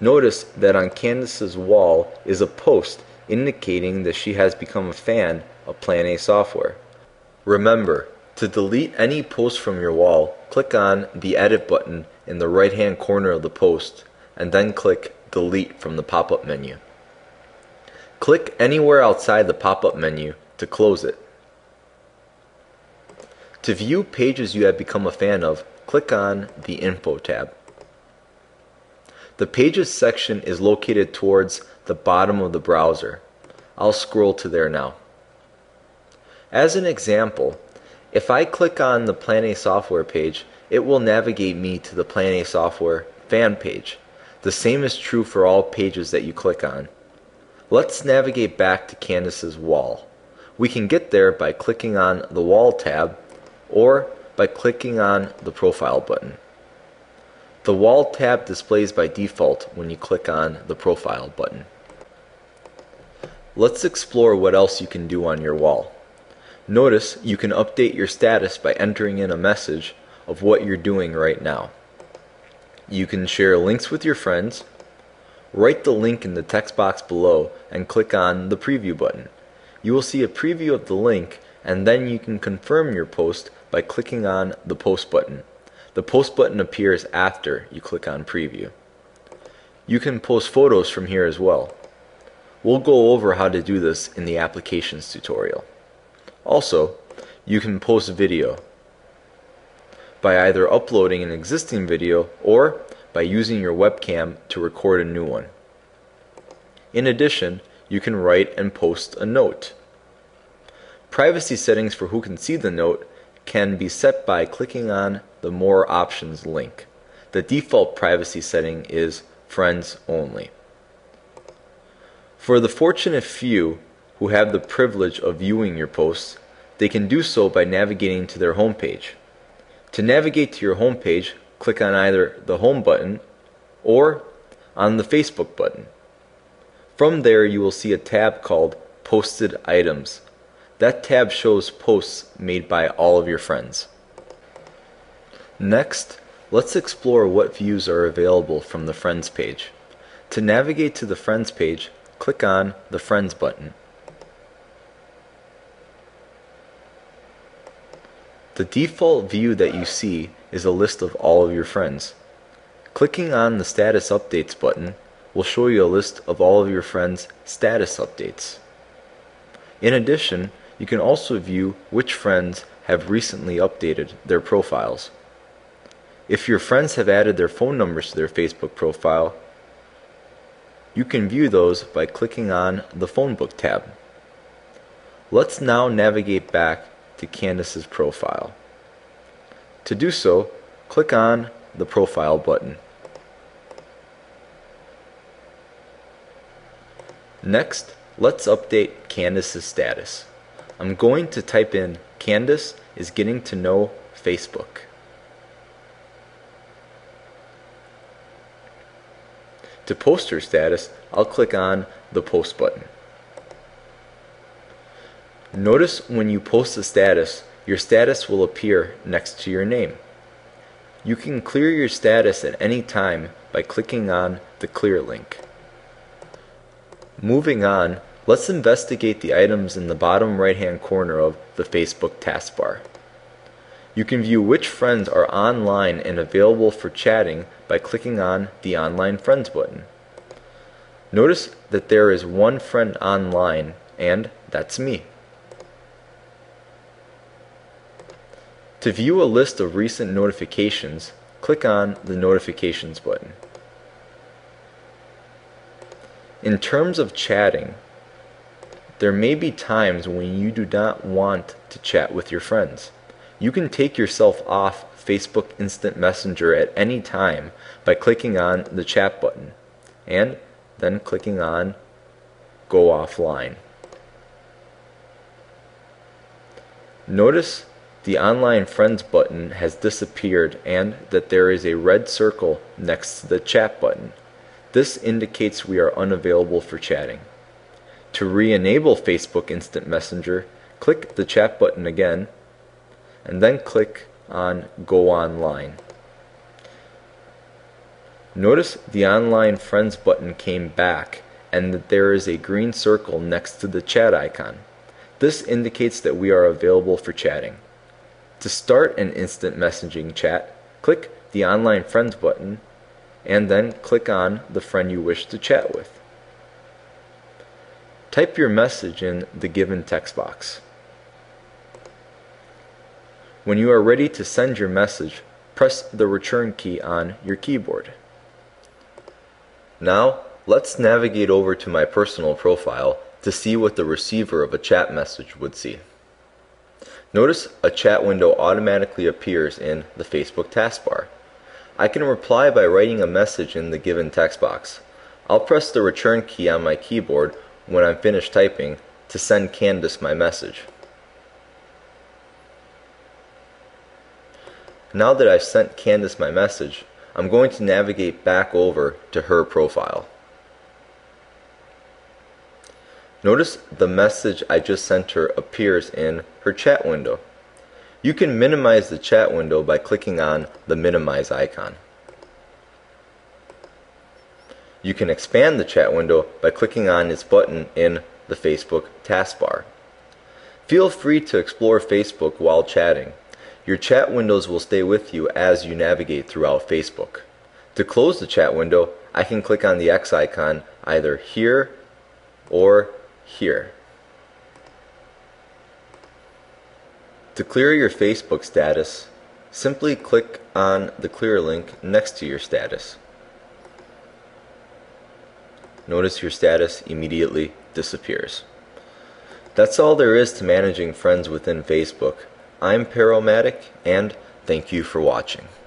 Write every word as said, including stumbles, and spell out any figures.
Notice that on Candace's wall is a post indicating that she has become a fan of Plan A software. Remember, to delete any post from your wall, click on the Edit button in the right hand corner of the post, and then click Delete from the pop-up menu. Click anywhere outside the pop-up menu to close it. To view pages you have become a fan of, click on the Info tab. The Pages section is located towards the bottom of the browser. I'll scroll to there now. As an example, if I click on the Plan A software page, it will navigate me to the Plan A software fan page. The same is true for all pages that you click on. Let's navigate back to Candace's wall. We can get there by clicking on the Wall tab or by clicking on the Profile button. The Wall tab displays by default when you click on the Profile button. Let's explore what else you can do on your wall. Notice you can update your status by entering in a message of what you're doing right now. You can share links with your friends. Write the link in the text box below and click on the Preview button. You will see a preview of the link, and then you can confirm your post by clicking on the Post button. The Post button appears after you click on Preview. You can post photos from here as well. We'll go over how to do this in the Applications tutorial. Also, you can post video by either uploading an existing video or by using your webcam to record a new one. In addition, you can write and post a note. Privacy settings for who can see the note can be set by clicking on the More Options link. The default privacy setting is Friends Only. For the fortunate few who have the privilege of viewing your posts, they can do so by navigating to their home page. To navigate to your home page, click on either the Home button or on the Facebook button. From there, you will see a tab called Posted Items. That tab shows posts made by all of your friends. Next, let's explore what views are available from the Friends page. To navigate to the Friends page, click on the Friends button. The default view that you see is a list of all of your friends. Clicking on the Status Updates button will show you a list of all of your friends' status updates. In addition, you can also view which friends have recently updated their profiles. If your friends have added their phone numbers to their Facebook profile, you can view those by clicking on the Phone Book tab. Let's now navigate back to Candace's profile. To do so, click on the Profile button. Next, let's update Candace's status. I'm going to type in Candace is getting to know Facebook. To post her status, I'll click on the Post button. Notice when you post a status, your status will appear next to your name. You can clear your status at any time by clicking on the Clear link. Moving on, let's investigate the items in the bottom right-hand corner of the Facebook taskbar. You can view which friends are online and available for chatting by clicking on the Online Friends button. Notice that there is one friend online, and that's me. To view a list of recent notifications, click on the Notifications button. In terms of chatting, there may be times when you do not want to chat with your friends. You can take yourself off Facebook Instant Messenger at any time by clicking on the Chat button and then clicking on Go Offline. Notice the Online Friends button has disappeared and that there is a red circle next to the Chat button. This indicates we are unavailable for chatting. To re-enable Facebook Instant Messenger, click the Chat button again and then click on Go Online. Notice the Online Friends button came back and that there is a green circle next to the chat icon. This indicates that we are available for chatting. To start an instant messaging chat, click the Online Friends button and then click on the friend you wish to chat with. Type your message in the given text box. When you are ready to send your message, press the return key on your keyboard. Now, let's navigate over to my personal profile to see what the receiver of a chat message would see. Notice a chat window automatically appears in the Facebook taskbar. I can reply by writing a message in the given text box. I'll press the return key on my keyboard when I'm finished typing to send Candace my message. Now that I've sent Candace my message, I'm going to navigate back over to her profile. Notice the message I just sent her appears in her chat window. You can minimize the chat window by clicking on the minimize icon. You can expand the chat window by clicking on its button in the Facebook taskbar. Feel free to explore Facebook while chatting. Your chat windows will stay with you as you navigate throughout Facebook. To close the chat window, I can click on the X icon either here or here. To clear your Facebook status, simply click on the clear link next to your status. Notice your status immediately disappears. That's all there is to managing friends within Facebook. I'm Paromatic, and thank you for watching.